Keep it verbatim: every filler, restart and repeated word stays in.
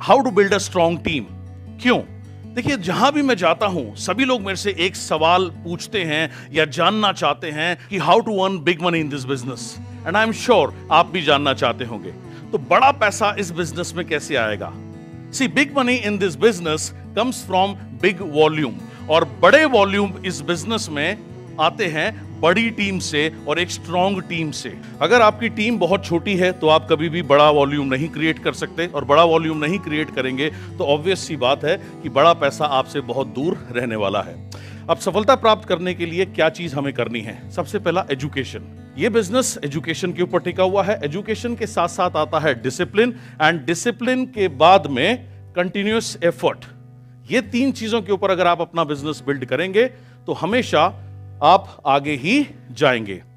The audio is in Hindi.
How to build a strong team. क्यों? देखिए, जहां भी मैं जाता हूं सभी लोग मेरे से एक सवाल पूछते हैं या जानना चाहते हैं कि how to earn big money in this business, and I am sure आप भी जानना चाहते होंगे। तो बड़ा पैसा इस बिजनेस में कैसे आएगा? See, big money in this business comes from big volume, और बड़े वॉल्यूम इस बिजनेस में आते हैं बड़ी टीम से और एक स्ट्रॉन्ग टीम से। अगर आपकी टीम बहुत छोटी है तो आप कभी भी बड़ा वॉल्यूम नहीं क्रिएट कर सकते, और बड़ा वॉल्यूम नहीं क्रिएट करेंगे तो ऑब्वियस सी बात है कि बड़ा पैसा आपसे बहुत दूर रहने वाला है। अब सफलता प्राप्त करने के लिए क्या चीज हमें करनी है? सबसे पहला, एजुकेशन। ये बिजनेस एजुकेशन के ऊपर टिका हुआ है। एजुकेशन के साथ साथ आता है डिसिप्लिन, एंड डिसिप्लिन के बाद में कंटिन्यूअस एफर्ट। ये तीन चीजों के ऊपर अगर आप अपना बिजनेस बिल्ड करेंगे तो हमेशा आप आगे ही जाएंगे।